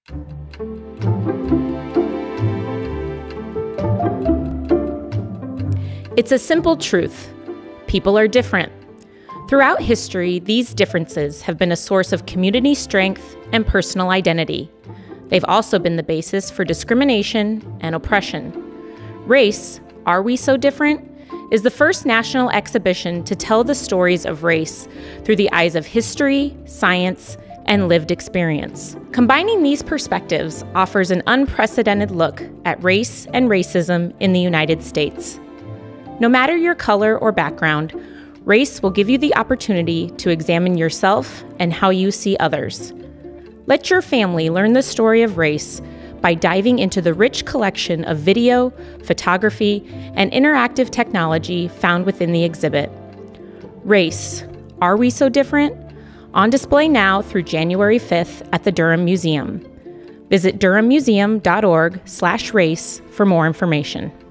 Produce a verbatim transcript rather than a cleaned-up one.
It's a simple truth. People are different. Throughout history, these differences have been a source of community strength and personal identity. They've also been the basis for discrimination and oppression. Race, Are We So Different? Is the first national exhibition to tell the stories of race through the eyes of history, science, and lived experience. Combining these perspectives offers an unprecedented look at race and racism in the United States. No matter your color or background, race will give you the opportunity to examine yourself and how you see others. Let your family learn the story of race by diving into the rich collection of video, photography, and interactive technology found within the exhibit. Race, Are We So Different? On display now through January fifth at the Durham Museum. Visit durham museum dot org slash race for more information.